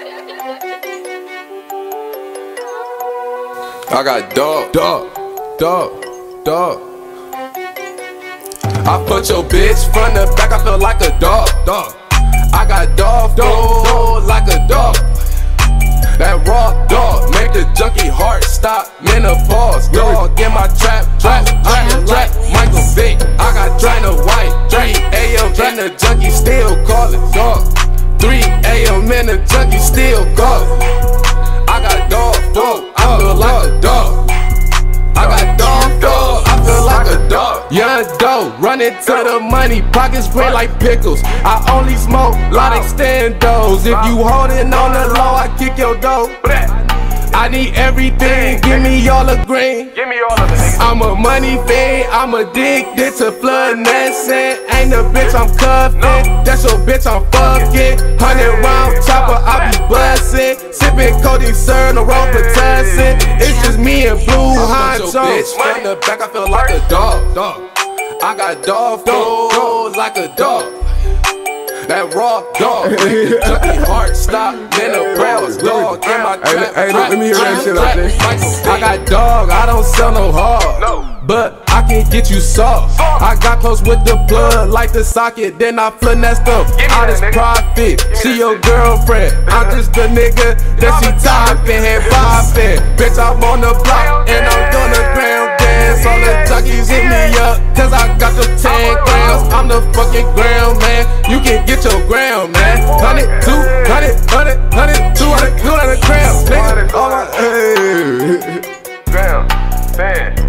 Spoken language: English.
I got dog. I put your bitch from the back, I feel like a dog. I got dog like a dog. That raw dog make the junkie heart stop. Menopause dog in my trap. I am like Michael Vick. I got China White. 3 a.m. and the junkie still callin' dog. 3 a.m. and the junkie still callin'. I got dog. I feel like a dog. I got dog. I feel like a dog. Young dough, running to the money, pockets red like pickles. I only smoke lot extendos. If you holding on the low, I kick your dough. I need everything, give me all the green. I'm a money fiend, I'm addicted to flood nesting. Ain't a bitch I'm cuffing, that's your bitch I'm fucking. 100 round chopper, I be bustin'. Sippin' codeine, sir, no Robitussin. It's just me and Blue Honcho. Bitch from the back, I feel like a dog. I got dog like a dog. That raw dog, make the junkie heart stop. Menopause dog in my trap. Hey, let me hear that shit out there. I got dog, I don't sell no hard, but I can get you soft. I got close with the plug, like the socket, then I finessed them. All this profit, she your girlfriend. I'm just the nigga that she toppin', head poppin'. Bitch, I'm on the block, and I'm gonna gram dance. All the junkies hit me up, cause I got the 10 grams. I'm the fucking ground man. You can get your ground, man. 100, 200 grams, nigga. All my, hey. Gram, man.